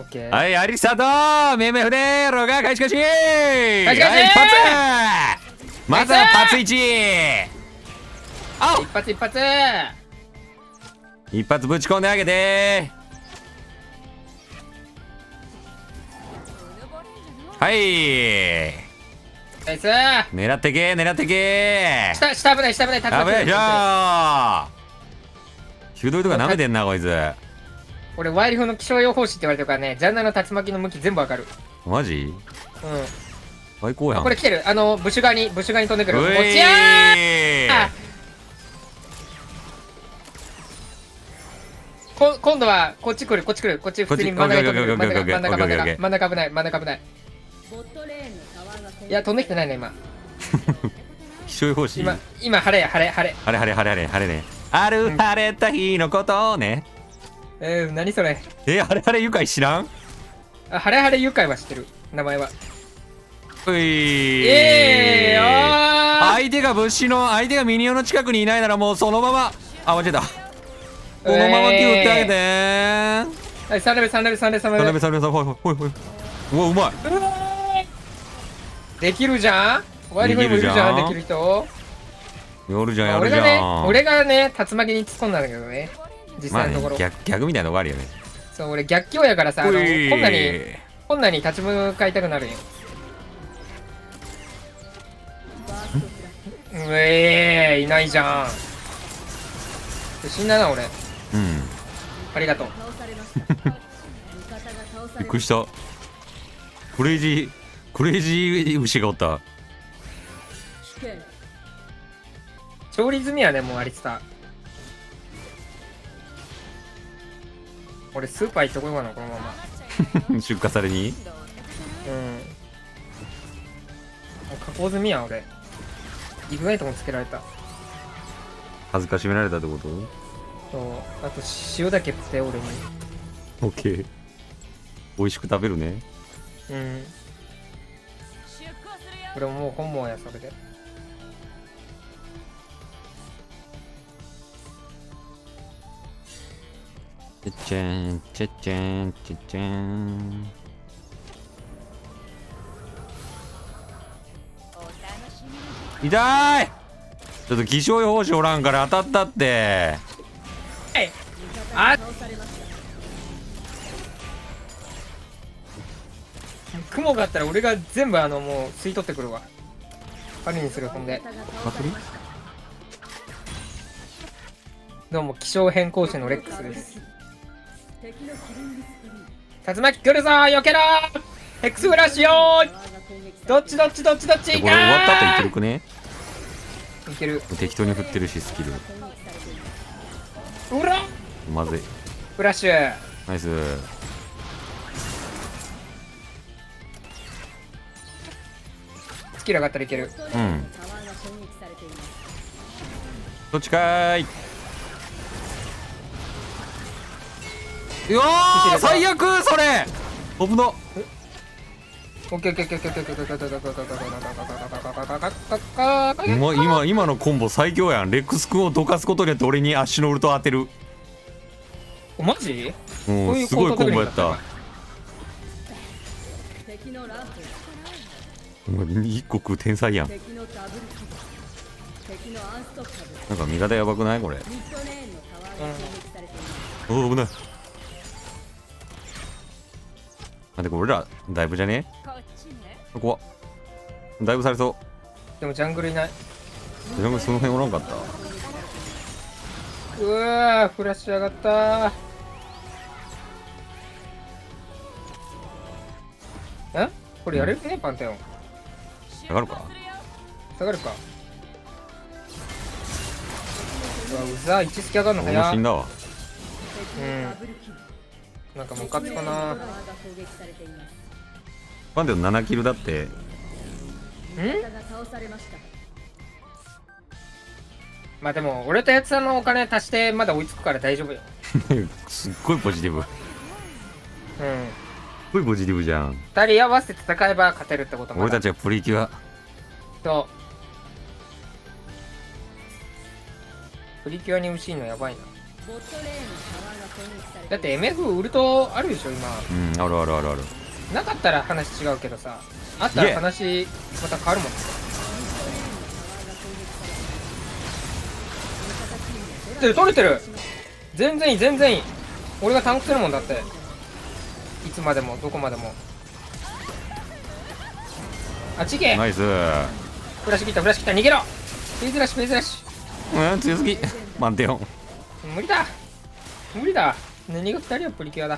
オッケー。 はい、アリスタートメメフでロが開始開始。 開始開始。 はい、一発。まずはパツ1。あ一発一発。 一発ぶち込んであげて。はい。 ナイス。 狙ってけ狙ってけ。 下危ない下危ない。 危ないじゃー。手動とか舐めてんなこいつ。 俺ワイリフの気象予報士って言われてるからね、ジャンナの竜巻の向き全部わかる。 マジ？ うん。 最高やん。 これ来てる。ブッシュ側に飛んでくる。 うおいちゃー。今度はこっち来るこっち普通に真ん中に飛んでくる。真ん中危ない。いや飛んできてないね今。 気象予報士。 今晴れね。 ある晴れた日のことね。 何それ。 晴れ晴れ愉快知らん？ 晴れ晴れ愉快は知ってる名前は。 ういー。 相手がミニオンの近くにいないならもうそのまま間違えた。このままキューってあげてー。 はい3レベルほい。うわうまい。 できるじゃん。ワイリフにもいるじゃんできる人。 やるじゃん。 俺がね竜巻に突っ込んだんだけどね実際のところ。 逆みたいなのがあるよね。 そう俺逆境やからさこんなに立ち向かいたくなるよ。いないじゃん。死んだな俺。ありがとう。 びっくりした。クレイジー牛がおった。 調理済みやねもうアリスタ。俺スーパー行ってこようかなこのまま。 出荷されに。 もう加工済みや俺。イグナイトもつけられた。 恥ずかしめられたってこと？ そう。あと塩だけって俺に。 オッケー。美味しく食べるね。 俺ももう本望やそれで。 ちっちゃん。痛い。ちょっと気象予報士おらんから当たったって。 雲があったら俺が全部もう吸い取ってくるわ。パリにするほんで。どうも気象変更士のレックスです。竜巻来るぞー。避けろー。ヘックスフラッシュよーい。どっちこれ終わった後いけるくね。 いける。 適当に振ってるしスキル。 うらまずい。 フラッシュナイス。 スキル上がったらいける。 どっちかーい。うわー最悪それ危な。 オッケー。 今のコンボ最強やん。レックス君をどかすことによって俺にアッシュのウルト当てる。 マジ？ すごいコンボやった。一個食う天才やん。なんか味方やばくないこれ。おお危ない。なんでこれ俺らだいぶじゃねえ。怖っ。だいぶされそう。 でもジャングルいない。 ジャングルその辺おらんかった。 うわーフラッシュ上がったー。これやれるねパンテオン。 下がるか。 下がるか。うわうざー。1スキ上がるの早。 死んだわ。 なんかムカつかな。 パンテオン7キルだって。 まあでも俺とやつさんのお金足してまだ追いつくから大丈夫よ。 すっごいポジティブ。すっごいポジティブじゃん。 2人合わせて戦えば勝てるってこと。 俺たちはプリキュア。 そうプリキュアに牛いのやばいな。 だって MF ウルトあるでしょ今。 うん、あるあるあるある。 なかったら話違うけどさ、あったら話また変わるもんね。取れてる。全然いい全然いい。俺がタンクするもんだって、いつまでもどこまでも。あ、ちげえ。 ナイス。 フラッシュ切ったフラッシュ切った、逃げろ。フェイズラッシュフェイズラッシうん、強すぎ。満点よ。 ュ。無理だ無理だ。何が2人はプリキュアだ。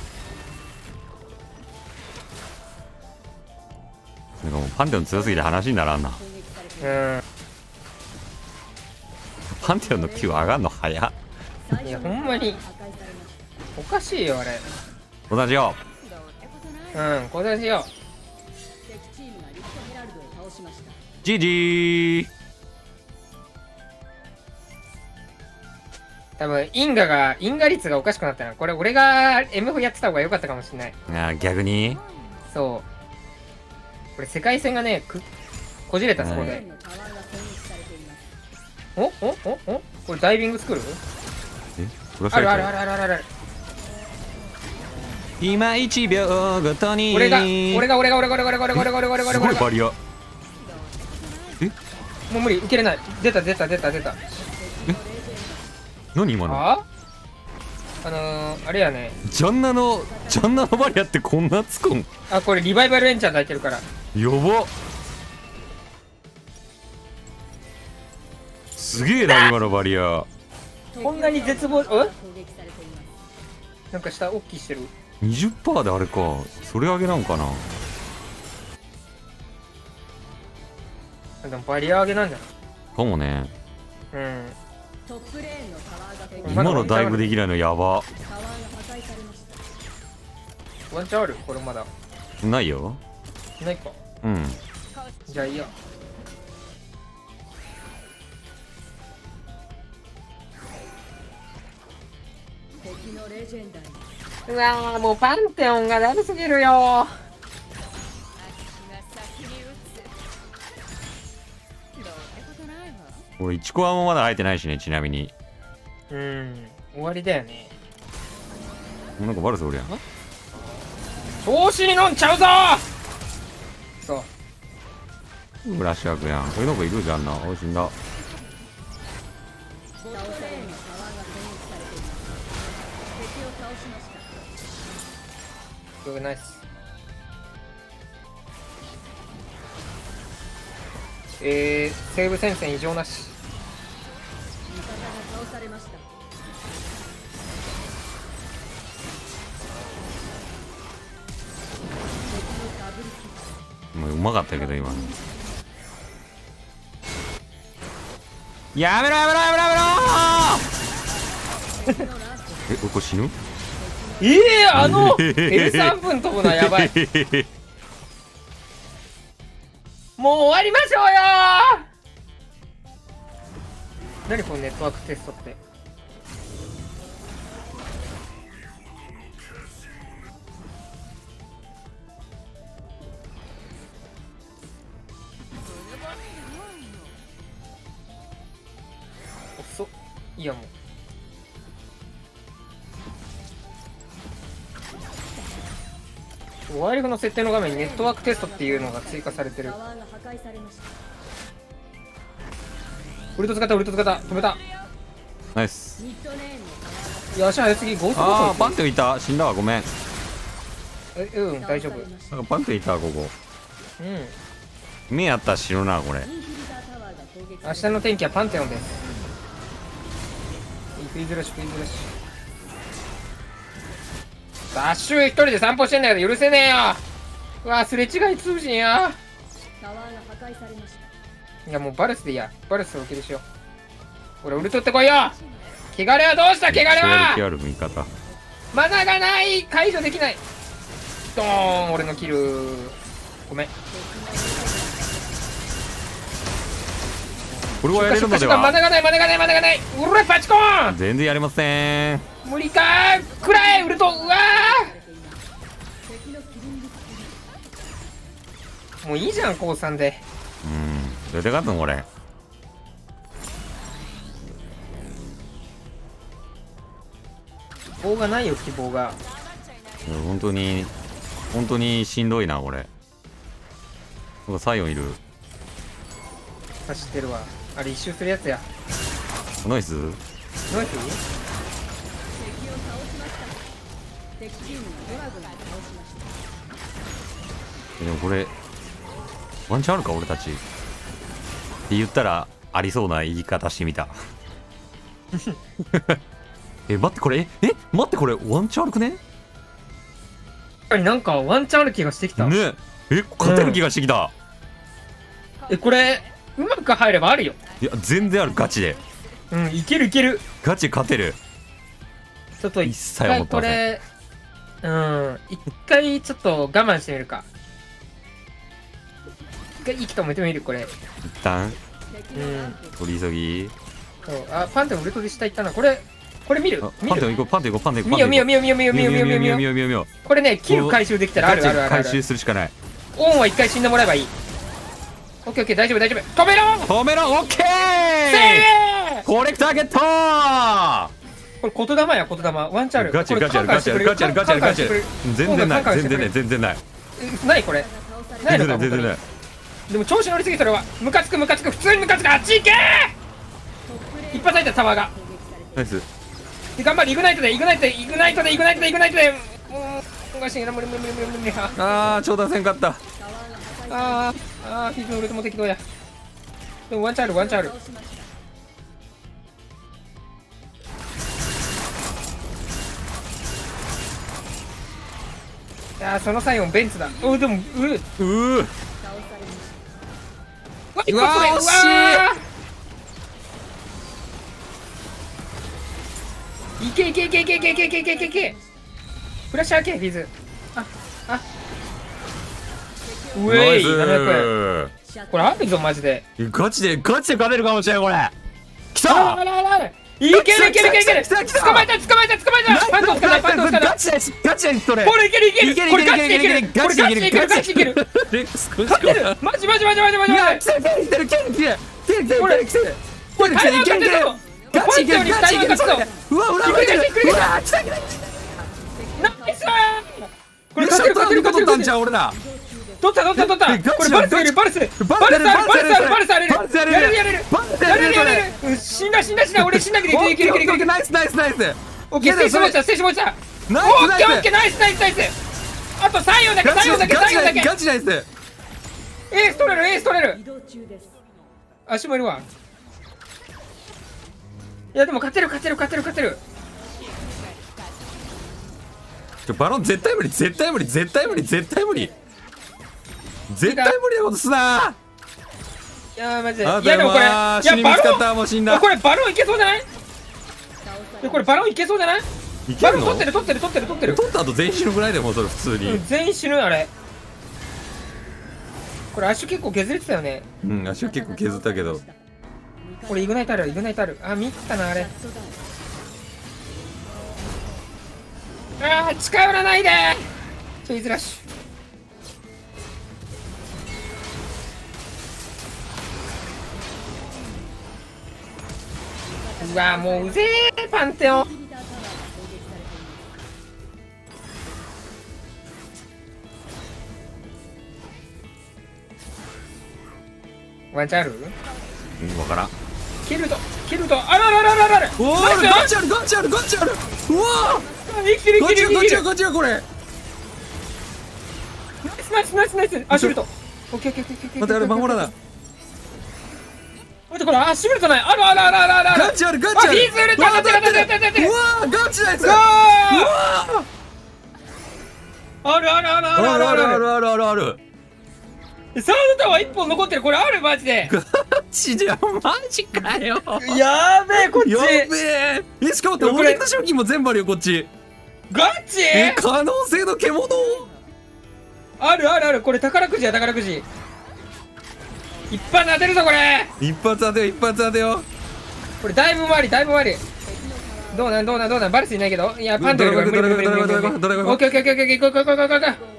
なんかもうパンテオン強すぎて話にならんな。パンテオンの Q 上がんの早っ。 いやほんまにおかしいよあれ。 同じよ。 これしよう。 ジジー。 多分因果率がおかしくなったな。これ俺が MF やってた方が良かったかもしれない。 あ、逆にそう、これ世界線がねこじれたそこで。おこれダイビング作る？あるあるあるあるあるある。 今1秒ごとに俺がすごいバリア。 もう無理、受けれない。出た何今の。 あれやね。 ジャンナのバリアってこんなつくん。 あ、これリバイバルエンチャン抱いてるから。 やば。すげえな今のバリア。 こんなに絶望。なんか下大きいしてる。 20% であれか。それ上げなんかな。 でもバリア上げなんじゃないかもね。 うん。 今のダイブできないのやば。 ワンチャンある？これまだないよ。 ないか。 うん。 じゃあいいや。うわー、もうパンテオンがだるすぎるよ。 俺1コアもまだ入ってないしね、ちなみに。 終わりだよね。 なんかバルスおるやん。 調子に乗んちゃうぞ。そう、 フラッシュアップやん。こういうの子いるじゃんな。おい、死んだ。 よくないっす。西武戦線異常なし。 もううまかったけど今の。やめろやめろやめろやめろえ、これ死ぬ L3 分飛ぶのはやばい。もう終わりましょうよ。何このネットワークテストって。遅っ。いやもうワイルドの設定の画面にネットワークテストっていうのが追加されてる。ウルト使った止めた。 ナイス。 いや、足早すぎ。ゴーストああ、パンテ浮いた。死んだわ、ごめん。 大丈夫。 なんかパンテ浮いた、ここ。目あったら死ぬな、これ。 明日の天気はパンテオンです。食いずらしダッシュ一人で散歩してんだけど許せねえよ。うわ、すれ違い通信や。いやもうバルスでいいや。バルスを受けるしよう。俺ウルトってこいよ。汚れはどうした？汚れはマナがない。解除できない。ドーン。俺のキル。ごめん。 これはやれるのでは。 マナがない。うらパチコーン。 全然やれません。 無理かー。くらえウルト。うわー。もういいじゃん、高3で。 どうやって勝つのこれ。 棒がないよ、希望が。 本当にしんどいな、これ。なんかサイオンいる。 走ってるわ。あれ一周するやつや。 ナイス。 ナイス。 でもこれワンチャンあるか俺たちって言ったらありそうな言い方してみた。待ってこれ待ってこれワンチャンあるくね。 なんかワンチャンある気がしてきたね。勝てる気がしてきた。 これうまく入ればあるよ。 いや全然ある、ガチで。 いけるいける。 ガチ勝てる。 ちょっと一切思ってません。 一回ちょっと我慢してみるか。一回息止めてみる、これ。 一旦取り急ぎ。 そう、パンテオンウルトで下行ったな。これ見る。 パンテオン行こう、パンテオン行こう、パンテオン行こう。 見よ見よ見よ見よ見よ見よ見よ見よ見よ見よ。これね、キル回収できたらあるあるある。 回収するしかない。 オンは一回死んでもらえばいい。オッケーオッケー、大丈夫大丈夫。止めろオッケー。コレクターゲット。 これ言霊や言霊。ワンチャンある。 ガチ全然ない全然ない。 何これ。ないのか全然ない。 でも調子乗りすぎ、それはムカつく普通にムカつく。あっち行けー。一発入ったタワーが。 ナイス。 頑張れ、イグナイトでおかしいな、無理。 調達せんかった。 フィズのウルトも適当や。でもワンチャンある。そのサイオンベンツだ。でもうわ惜しい。いけ。フラッシャーけ、フィズ。うえい、700円。これあるぞ、マジで。 ガチで勝てるかもしれん、これ。来た。 いける。捕まえた。パントつかない。 ガチでそれ。 これいける。これガチでいける。 レックスこ勝ってる。マジ。 来てる。 これ大量勝ってるぞ。ガチいける。 うわ裏向いてる。 ナイス。これ勝ってる取ったんじゃん俺ら。 取った。これバルスある。バルスある。やれる。死んだ。俺死んだけどいける。 ナイス。 オッケー、ステージ持ちだ。オッケー、ナイス。あとサイオンだけ。 ガチナイス。 エース取れる。足もいるわ。いやでも勝てる。 バロン絶対無理なことすな。 いやマジで。 いやでもこれ死に見つかった。もう死んだ。 これバロンいけそうじゃない？バロン取ってる。 取った後全員死ぬぐらいでもそれ普通に。 全員死ぬあれ。これ足結構削れてたよね。 足は結構削ったけど。 これイグナイトある。見たなあれ。近寄らないで。イズラッシュ。うわもううぜえパンテオン。ワンチャンある？ わからん。 キルトある。 おおガチある。うわ生きてる。 ガチこれ。 ナイス。シュルト。オッケー。 待ってあれ守らな。 待ってこれシュルトない。ある。 ガチある。 フィーズ売れた。 うわガチナイス。ある。 サウンドタワー1本残ってる。これあるマジで。 ガチじゃんマジかよ。 やべえこっち。 やべえ。しかもって俺の賞金も全部あるよこっち。 ガチ？ 可能性の獣。 ある。これ宝くじ。一発当てるぞこれ。 一発当てよ。 これだいぶ回り。どうなんバルスいないけど。いやパンテオン無理。オッケー。行こう。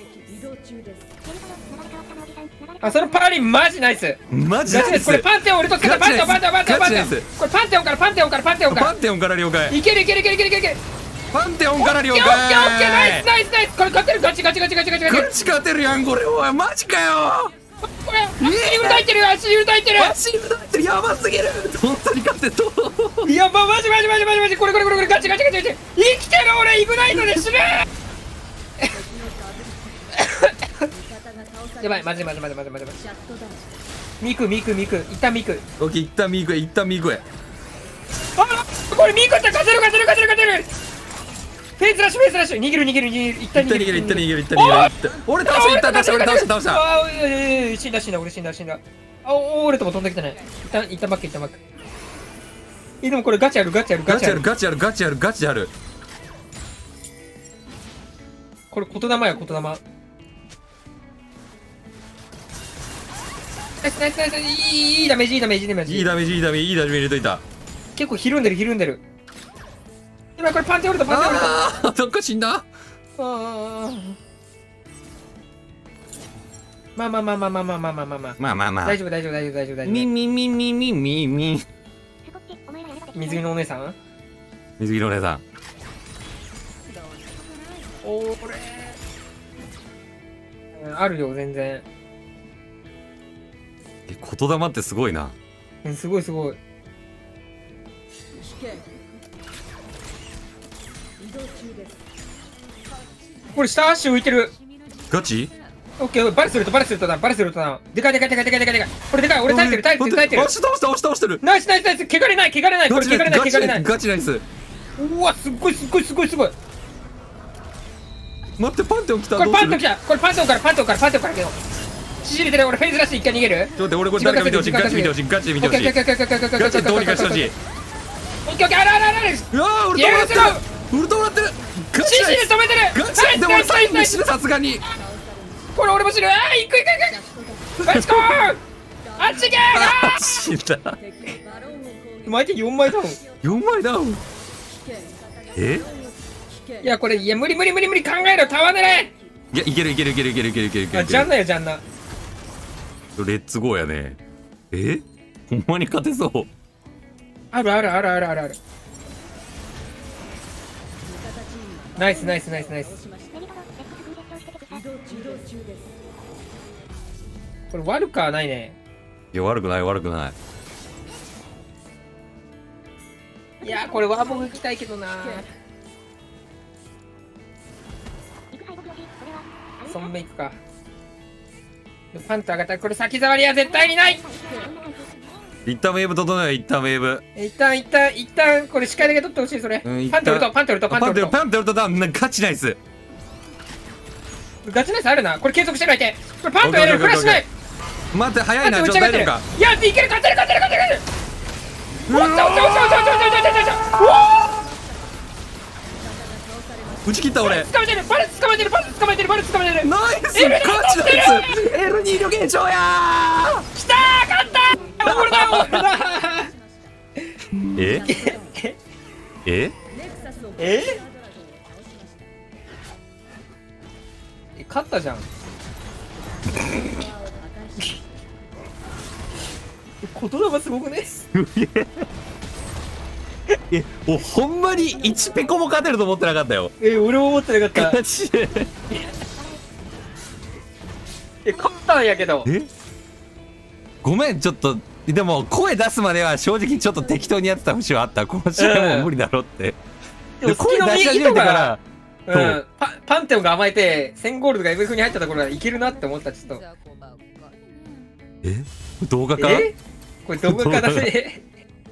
そのパーリンマジナイス。これパンテオン俺とつけた。パンテオン。これパンテオンから了解。 いける。 パンテオンから了オッケーオッケーオッケー、ナイス解。 ナイスナイス。これ勝てる、ガチガチガチガチガチガチ。 ガチ勝てるやんこれ。おいマジかよ。 これ足裏いてる、足裏いてる。 足裏ってやばすぎる。本当に勝てと。 いや、マジマジマジマジマジ、これガチガチガチガチ。生きてる俺、イグナイトで死ぬ。やばい、マジ。ミク、一旦ミク。 オッケー、一旦ミークへ、一旦ミークへ。 あ、これミクって勝てる。フェイスラッシュ、逃げる。一旦逃げる。 俺倒した。 あー、死んだ、俺死んだ。あ、俺とも飛んできてない。一旦バック。でもこれガチある。 ガチある。 これ言霊や、言霊。ナイス。いいダメージ。 いいダメージ入れといた。 結構ひるんでる。今これパンテオルト。 ああ、どっか死んだ。 まあ。大丈夫。水着のお姉さん。俺あるよ、全然。 言霊ってすごいな。 すごい。これ下足浮いてる。 ガチ？ オッケー、バルスルートだ。でかい。これでかい、俺耐えてる。 倒してる。 ナイス。汚れない。これ汚れない。 ガチナイス。 うわ、すっごい。 待って、パンテオン来た。 これパンテオンからけど。縮れてる。俺フェイズラッシュ一回逃げる。 ちょっと待って、俺これ誰か見てほしい。ガチ見てほしい。ガチでどうにかしてほしい。 オッケー、ある。 うわー、ウルトもらってる。ガチ CC で止めてる。 ガチでも俺最後に死ぬ、さすがに。 これ俺も死ぬ。あー、行く。レッツゴー。あっち行けあー、死んだ。 相手4枚ダウン。 4枚ダウン。 いや、これ、無理。考えろ、タワー狙え。 いや、いける。 あ、ジャンナよ、ジャンナ。 レッツゴーやね。ほんまに勝てそう。 ある。ナイス。これ悪くはないね。 いや、悪くない。 いや、これワーボグ行きたいけどな。ソンメイクか。パンと上がったらこれ先触りは絶対にない。 一旦ウェーブ整えよ。一旦これ視界だけ取ってほしい。それパンテオルトダウン。ガチナイスあるな。これ継続してないけ。これパンとやれる。フラッシュない。 待って、早いな。ちょっと大丈夫か。 いや、いける。勝てる。おっ打ち切った俺。 捕まえてる。バル捕まえてる。 ナイス。ガチナイス。L2 の現象やー。 きたー、勝ったー。俺だ。勝ったじゃん。言霊すごくね。 ほんまに1ペコも勝てると思ってなかったよ。 俺も思ってなかった。 ガチで。 勝ったんやけど。 ごめん、ちょっとでも声出すまでは正直ちょっと適当にやってた節はあった。この試合もう無理だろって。 で声出し始めてから、パンテオンが甘えて1000ゴールドが MF に入ったところはいけるなって思った。ちょっと動画か。 これ動画かだね。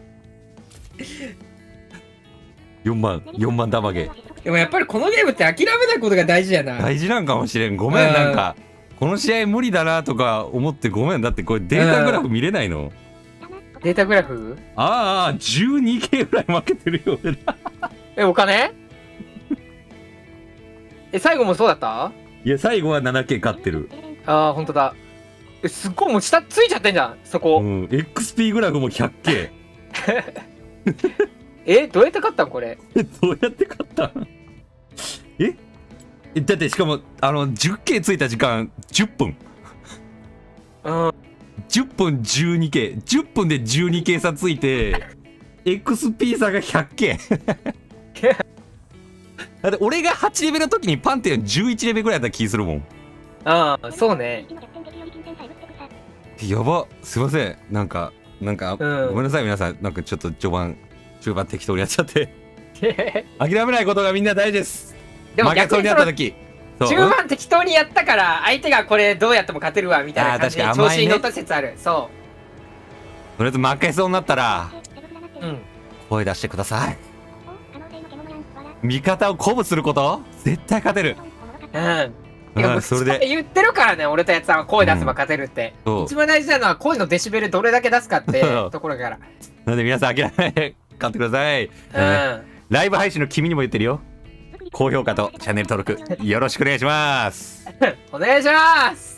4万ダマゲ。 でもやっぱりこのゲームって諦めないことが大事やな。 大事なんかもしれん。ごめん、なんかこの試合無理だなとか思ってごめん。だってこれデータグラフ見れないの。 データグラフ 12K ぐらい負けてるよ俺ら。 お金最後もそうだった？ いや、最後は 7K 勝ってる。 ああ、ほんとだ。すっごいもう下ついちゃってんじゃん、そこ。 XP グラフも 100K。 どうやって勝ったんこれ。 どうやって勝ったんだってしかも10K ついた時間10分。10分 12K。10分で 12K 差ついて、XP 差が 100K。 だって俺が8レベルの時にパンテオン11レベルぐらいだった気するもん。 ああ、そうね。 やば、すいません。なんか、ごめんなさい、皆さん。なんかちょっと中盤適当にやっちゃって。諦めないことがみんな大事です。 でも負けそうになった時。 中盤適当にやったから、相手がこれどうやっても勝てるわ、みたいな感じで調子に乗った説ある。そう。 とりあえず負けそうになったら、声出してください。味方を鼓舞すること、絶対勝てる。それで言ってるからね、俺とやつさんは声出せば勝てるって。一番大事なのは声のデシベルどれだけ出すかってところから。 なので皆さん諦めないで勝ってください。ライブ配信の君にも言ってるよ。高評価とチャンネル登録よろしくお願いします。 お願いします。